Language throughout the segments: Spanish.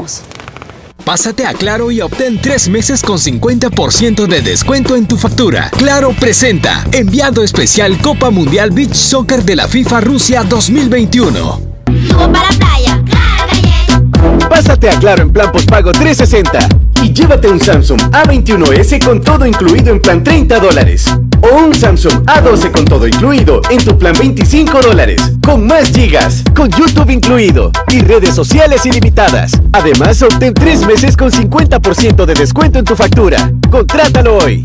Continuamos. Pásate a Claro y obtén 3 meses con 50% de descuento en tu factura. Claro presenta Enviado Especial Copa Mundial Beach Soccer de la FIFA Rusia 2021. Subo para la playa. Pásate a Claro en plan postpago 360 y llévate un Samsung A21S con todo incluido en plan $30 o un Samsung A12 con todo incluido en tu plan $25 con más gigas, con YouTube incluido y redes sociales ilimitadas. Además, obtén 3 meses con 50% de descuento en tu factura. Contrátalo hoy.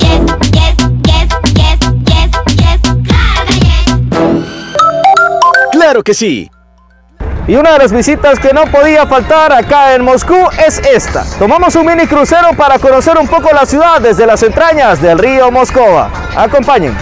¡Claro que sí! Y una de las visitas que no podía faltar acá en Moscú es esta. Tomamos un mini crucero para conocer un poco la ciudad desde las entrañas del río Moscova. Acompañen.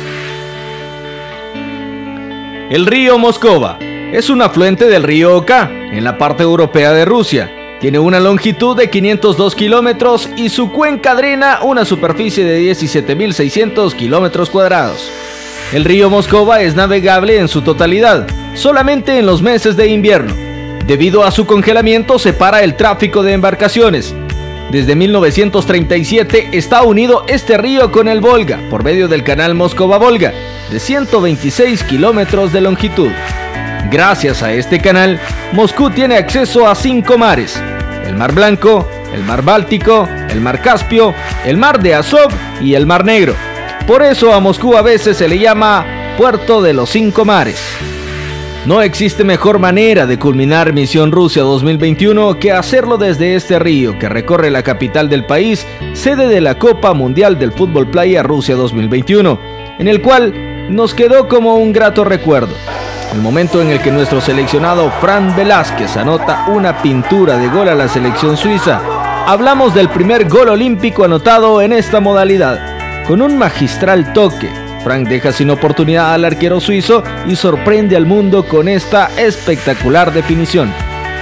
El río Moscova es un afluente del río Oka en la parte europea de Rusia. Tiene una longitud de 502 kilómetros y su cuenca drena una superficie de 17.600 kilómetros cuadrados. El río Moscova es navegable en su totalidad, solamente en los meses de invierno. Debido a su congelamiento, separa el tráfico de embarcaciones. Desde 1937 está unido este río con el Volga por medio del canal Moscova-Volga, de 126 kilómetros de longitud. Gracias a este canal, Moscú tiene acceso a 5 mares: el Mar Blanco, el Mar Báltico, el Mar Caspio, el Mar de Azov y el Mar Negro. Por eso a Moscú a veces se le llama Puerto de los 5 mares. No existe mejor manera de culminar Misión Rusia 2021 que hacerlo desde este río que recorre la capital del país, sede de la Copa Mundial del Fútbol Playa Rusia 2021, en el cual nos quedó como un grato recuerdo el momento en el que nuestro seleccionado Fran Velázquez anota una pintura de gol a la selección suiza. Hablamos del primer gol olímpico anotado en esta modalidad. Con un magistral toque, Frank deja sin oportunidad al arquero suizo y sorprende al mundo con esta espectacular definición.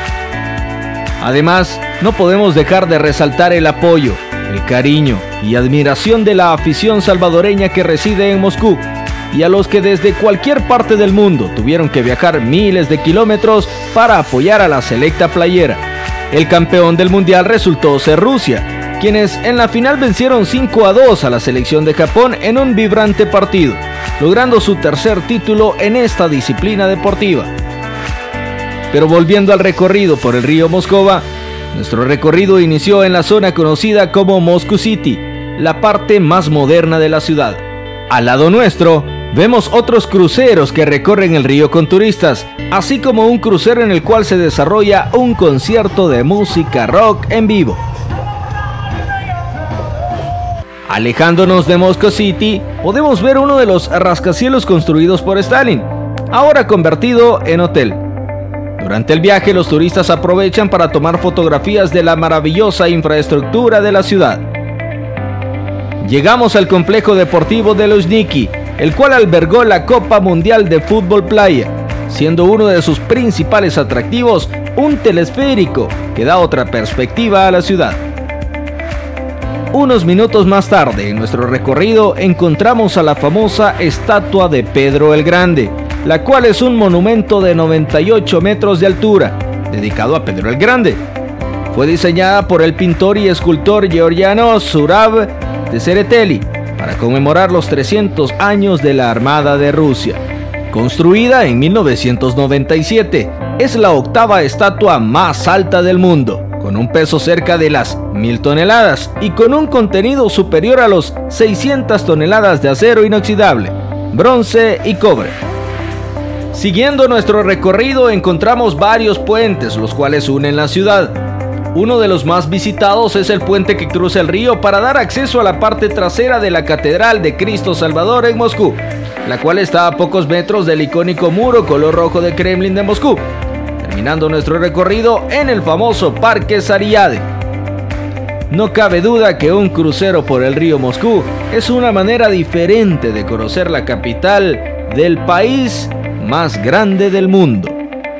Además, no podemos dejar de resaltar el apoyo, el cariño y admiración de la afición salvadoreña que reside en Moscú y a los que desde cualquier parte del mundo tuvieron que viajar miles de kilómetros para apoyar a la selecta playera. El campeón del mundial resultó ser Rusia, quienes en la final vencieron 5-2 a la selección de Japón en un vibrante partido, logrando su tercer título en esta disciplina deportiva. Pero volviendo al recorrido por el río Moscova, nuestro recorrido inició en la zona conocida como Moscow City, la parte más moderna de la ciudad. Al lado nuestro, vemos otros cruceros que recorren el río con turistas, así como un crucero en el cual se desarrolla un concierto de música rock en vivo. Alejándonos de Moscow City, podemos ver uno de los rascacielos construidos por Stalin, ahora convertido en hotel. Durante el viaje, los turistas aprovechan para tomar fotografías de la maravillosa infraestructura de la ciudad. Llegamos al complejo deportivo de Luzhniki, el cual albergó la Copa Mundial de Fútbol Playa, siendo uno de sus principales atractivos un telesférico que da otra perspectiva a la ciudad. Unos minutos más tarde, en nuestro recorrido, encontramos a la famosa estatua de Pedro el Grande, la cual es un monumento de 98 metros de altura, dedicado a Pedro el Grande. Fue diseñada por el pintor y escultor georgiano Zurab Tsereteli para conmemorar los 300 años de la Armada de Rusia. Construida en 1997, es la octava estatua más alta del mundo, con un peso cerca de las 1000 toneladas y con un contenido superior a los 600 toneladas de acero inoxidable, bronce y cobre. Siguiendo nuestro recorrido encontramos varios puentes, los cuales unen la ciudad. Uno de los más visitados es el puente que cruza el río para dar acceso a la parte trasera de la Catedral de Cristo Salvador en Moscú, la cual está a pocos metros del icónico muro color rojo de Kremlin de Moscú, terminando nuestro recorrido en el famoso Parque Sariade. No cabe duda que un crucero por el río Moscú es una manera diferente de conocer la capital del país más grande del mundo.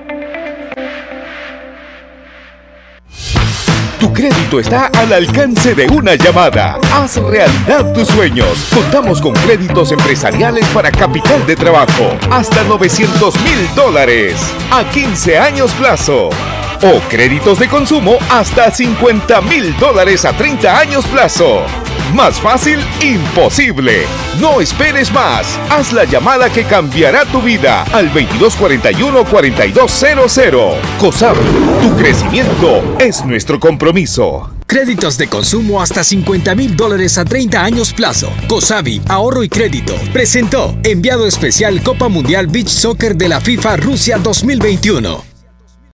Tu crédito está al alcance de una llamada. Haz realidad tus sueños. Contamos con créditos empresariales para capital de trabajo hasta $900,000 a 15 años plazo. o créditos de consumo hasta $50,000 a 30 años plazo. Más fácil, imposible. No esperes más. Haz la llamada que cambiará tu vida al 2241-4200. COSAVI, tu crecimiento es nuestro compromiso. Créditos de consumo hasta $50,000 a 30 años plazo. COSAVI, ahorro y crédito. Presentó enviado especial Copa Mundial Beach Soccer de la FIFA Rusia 2021.